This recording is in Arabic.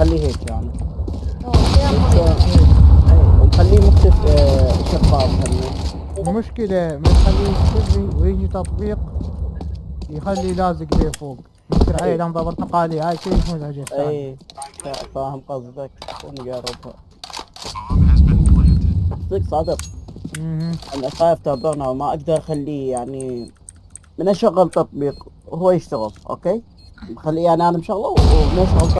خليه هيك يعني. اي ومخليه مختلف شفاف هم. المشكلة ما تخليه سري ويجي تطبيق يخلي لازق ليه فوق، يصير عليه اي لمبة برتقالية، هاي شيء مزعج الثاني. اي فاهم قصدك ونقربها. صدق صادق. انا خايف تعبرنا وما اقدر اخليه يعني من اشغل تطبيق وهو يشتغل اوكي. مخليه يعني انا مشغله وما يشغل